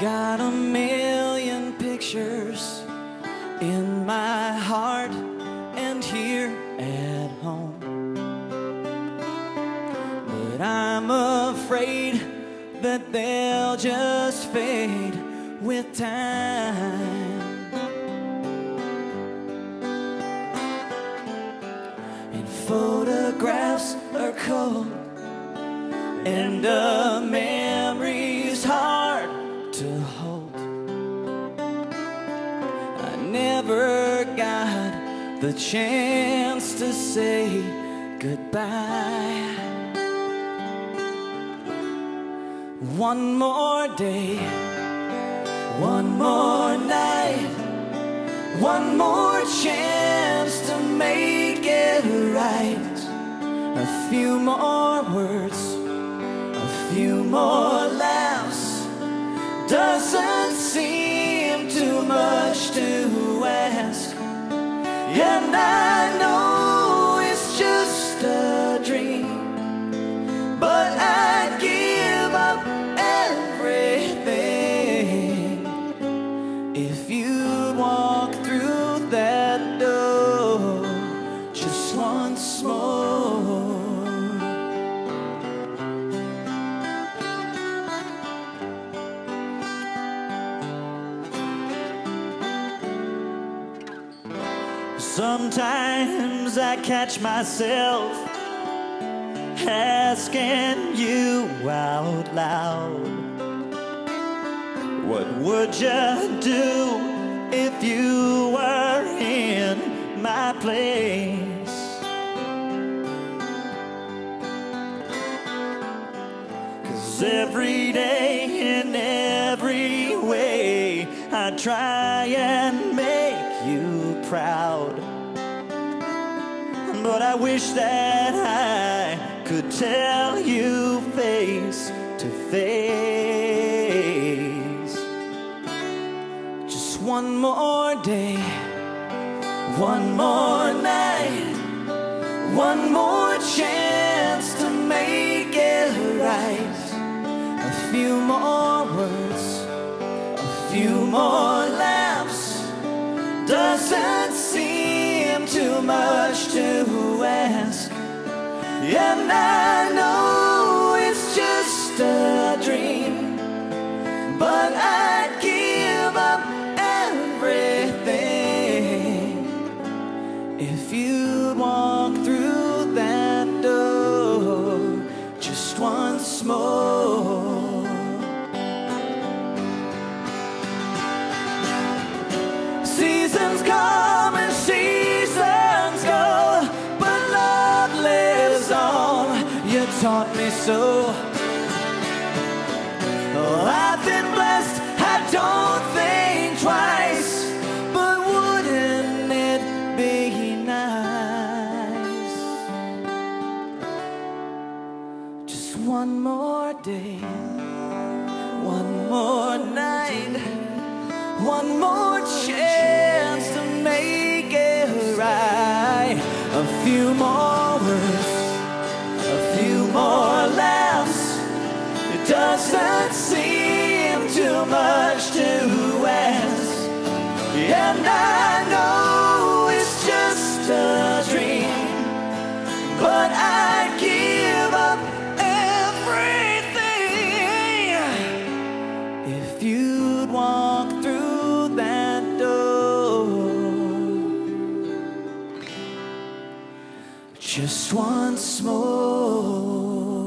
Got a million pictures in my heart and here at home, but I'm afraid that they'll just fade with time. And photographs are cold, and a memory's hard to hold. I never got the chance to say goodbye. One more day, one more night, one more chance to make it right. A few more words, a few more laughs. Doesn't seem too much to ask. And I know it's just a dream, but I'd give up everything if you'd walk through that door just once more. Sometimes I catch myself asking you out loud, what would you do if you were in my place? 'Cause every day in every way I try and make you proud, but I wish that I could tell you face to face. Just one more day, one more night, one more chance to make it right. A few more words, a few more laughs. Doesn't seem too much to ask. And I know it's just a dream, but I'd give up everything if you'd walk through that door just once more. Seasons come and seasons go, but love lives on. You taught me so. Oh, I've been blessed, I don't think twice, but wouldn't it be nice? Just one more day, one more night, one more chance to make it right. A few more words, a few more laughs. It doesn't seem too much to ask. And I know it's just a dream, but I'd give up everything if you'd walk through that door just once more.